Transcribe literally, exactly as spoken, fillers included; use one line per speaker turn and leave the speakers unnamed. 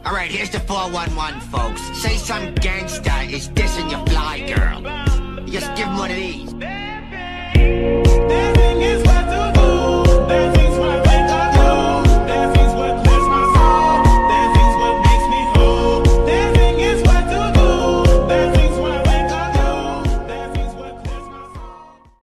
All right, here's the four one one, folks. Say some gangsta is dissing your fly girl. You just give him one of these.